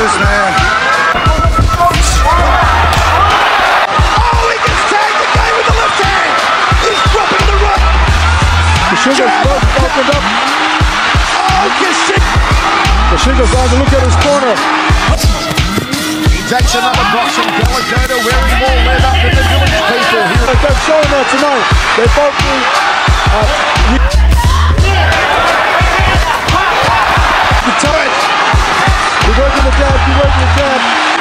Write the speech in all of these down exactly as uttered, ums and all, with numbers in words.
this, man. Oh, he gets tagged again with the left hand. He's dropping the right. Kashiga's opened up. Oh, Kashiga. Kashiga's on to look at his corner. He takes another boxing Delegato wearing more lead up than the village people here. They're showing that tonight. They both do. Uh, you tight. You're working the jab, you're working the jab.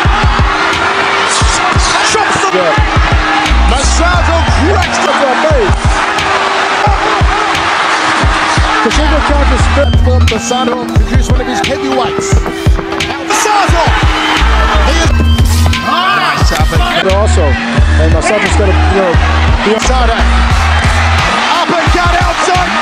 Chops the yeah. Masato cracks the base. Kashiga tried to spin for Masato to produce one of his heavyweights. Masato! He is nice up and also. And Masato's got to, you know, be Masato. Uppercut outside.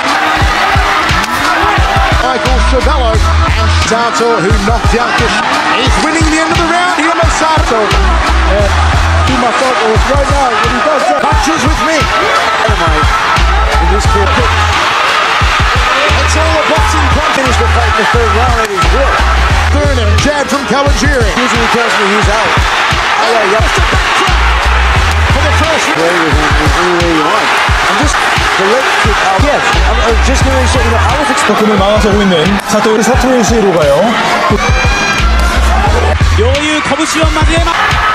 Michael Chavello and Masato, who knocked out this. He's winning the end of the round here, Masato. And see Masato right now when he does that. Punches with me. Oh my. In this court pitch. It's all a boxing punch. Finish the fight in the third round and he's good. Burnham, jab from Kawajiri. Usually tells me he's out. Oh, yeah, yeah. Just a backtrack for the first round. Play with him any way you want. I'm just the leg kick out. Yes, I'm, I'm just going to say, you know, I was expecting 조금을 막아서고 있는 사토 사토의 시로 가요. 요유 거부시원 마지막.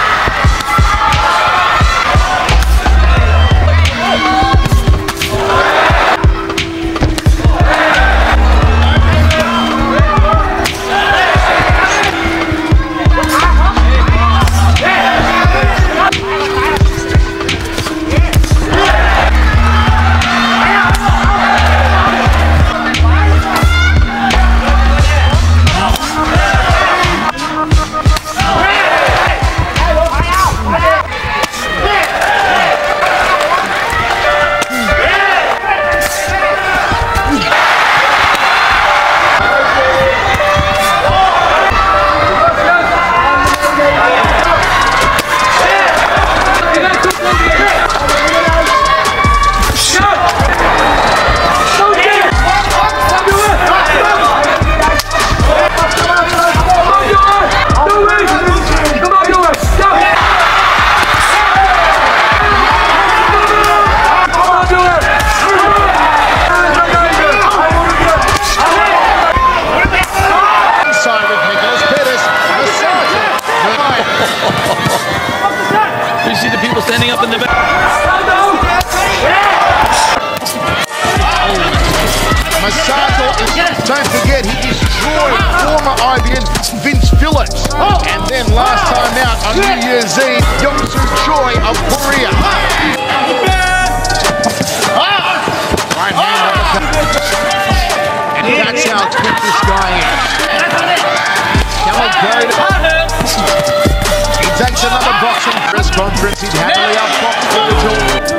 You see the people standing up in the back. Masato, don't forget, he destroyed former I B N Vince Phillips. And then last time out on New Year's Eve, Yongsu Choi of Korea. Right hand uppercut. And that's how quick this guy is. Delegato. He takes another boxing press conference. He'd happily outbox the little.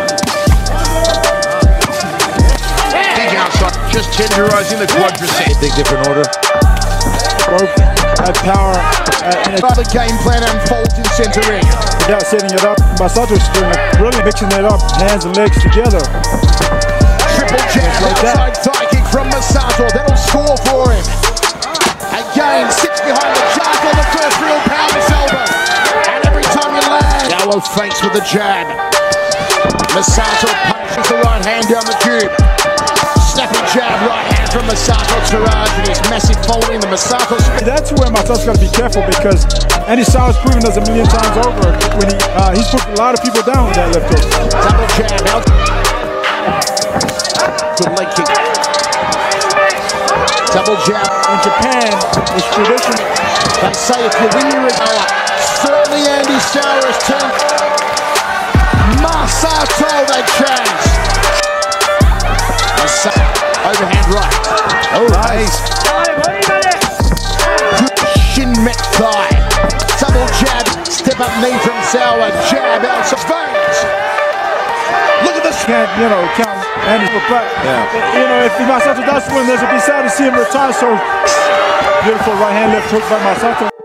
Big outside, just tenderizing the quadricep. Big different order. Both had power. Uh, and the game plan unfolds in center ring. Without setting it up, Masato's really mixing it up, hands and legs together. Triple jab, like outside thigh kick from Masato. That'll score for him. Again, sits behind the jab on the first real power elbow. And every time you land, Gallo feints with the jab. Masato punches the right hand down the tube. Snappy jab, right hand from Masato Taraj with his massive following the Masato. That's where Masato's got to be careful because Andy Sauer's proven us a million times over when he uh, he's put a lot of people down with that left hook. Double jab out. Good leg kick. Double jab. In Japan, it's tradition. They say if you win, you're a goer. Certainly Andy Sauer has turned. Masato, they changed. Masato, overhand right. Oh, nice. Good shin met thigh. Double jab, step up knee from Sauer. Jab out of veins. Look at this. Can't, you know, count Andy, but yeah. You know, if Masato does win, there's a be sad to see him retire. So beautiful right hand left hook by Masato.